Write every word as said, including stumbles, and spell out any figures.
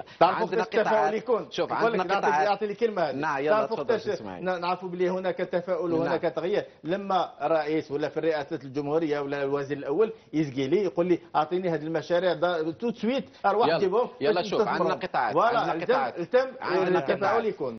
تعرفوا كيفاش التفاؤل يكون. شوف عندنا قطاعات، يعطي لي كلمه هذه. نعم يلا تفضل. نعرفوا بلي هناك تفاؤل وهناك تغيير. لما رئيس ولا في رئاسه الجمهوريه ولا الوزير الاول يزقي لي يقول لي اعطيني هذه المشاريع تو سويت اروح جيبهم. يلا شوف عندنا قطاعات، عندنا قطاعات التفاؤل يكون.